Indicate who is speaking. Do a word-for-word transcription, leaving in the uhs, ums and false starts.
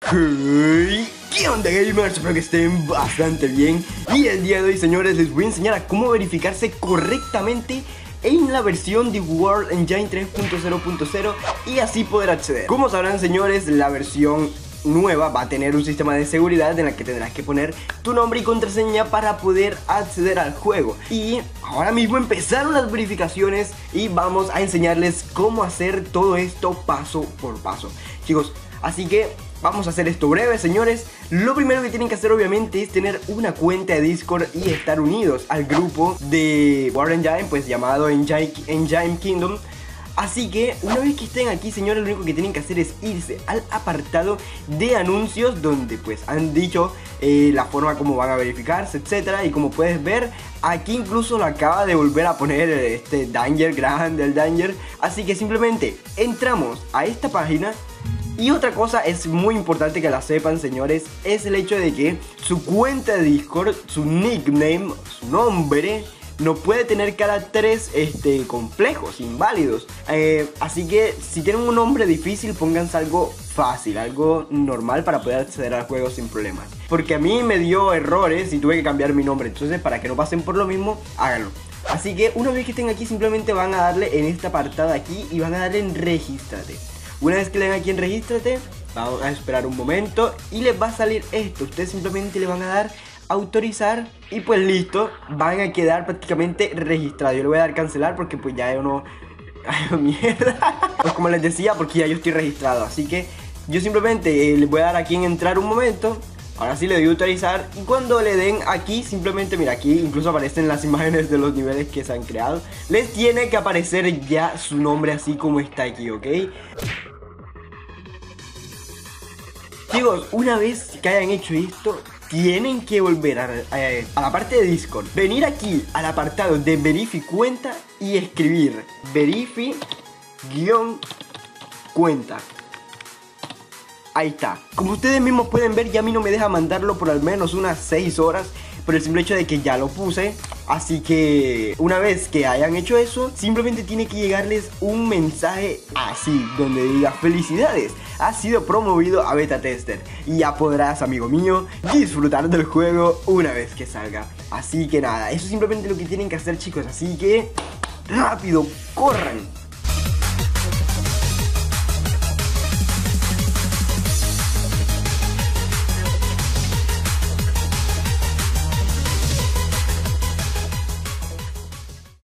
Speaker 1: Hey, ¿qué onda, gamers? Espero que estén bastante bien. Y el día de hoy, señores, les voy a enseñar a cómo verificarse correctamente en la versión de World Engine tres punto cero punto cero y así poder acceder. Como sabrán, señores, la versión nueva va a tener un sistema de seguridad en la que tendrás que poner tu nombre y contraseña para poder acceder al juego. Y ahora mismo empezaron las verificaciones y vamos a enseñarles cómo hacer todo esto paso por paso, chicos. Así que vamos a hacer esto breve, señores. Lo primero que tienen que hacer, obviamente, es tener una cuenta de Discord y estar unidos al grupo de World Engine, pues llamado Engine, Engine Kingdom. Así que una vez que estén aquí, señores, lo único que tienen que hacer es irse al apartado de anuncios, donde pues han dicho eh, la forma como van a verificarse, etcétera. Y como puedes ver, aquí incluso lo acaba de volver a poner este Danger, grande el Danger. Así que simplemente entramos a esta página. Y otra cosa es muy importante que la sepan, señores, es el hecho de que su cuenta de Discord, su nickname, su nombre, no puede tener caracteres este, complejos, inválidos. Eh, así que si tienen un nombre difícil, pónganse algo fácil, algo normal para poder acceder al juego sin problemas. Porque a mí me dio errores y tuve que cambiar mi nombre, entonces para que no pasen por lo mismo, háganlo. Así que una vez que estén aquí, simplemente van a darle en esta apartado aquí y van a darle en regístrate. Una vez que le den aquí en regístrate, vamos a esperar un momento y les va a salir esto. Ustedes simplemente le van a dar autorizar y pues listo, van a quedar prácticamente registrados. Yo le voy a dar cancelar porque pues ya yo no... Ay, mierda. Pues como les decía, porque ya yo estoy registrado. Así que yo simplemente eh, les voy a dar aquí en entrar un momento. Ahora sí le doy a autorizar y cuando le den aquí, simplemente, mira, aquí incluso aparecen las imágenes de los niveles que se han creado. Les tiene que aparecer ya su nombre así como está aquí, ¿ok? Chicos, una vez que hayan hecho esto, tienen que volver a, a, a la parte de Discord, venir aquí al apartado de Verifi cuenta y escribir Verifi guión cuenta. Ahí está. Como ustedes mismos pueden ver, ya a mí no me deja mandarlo por al menos unas seis horas por el simple hecho de que ya lo puse. Así que una vez que hayan hecho eso, simplemente tiene que llegarles un mensaje así, donde diga: felicidades, has sido promovido a beta tester y ya podrás, amigo mío, disfrutar del juego una vez que salga. Así que nada, eso es simplemente lo que tienen que hacer, chicos. Así que rápido, corran.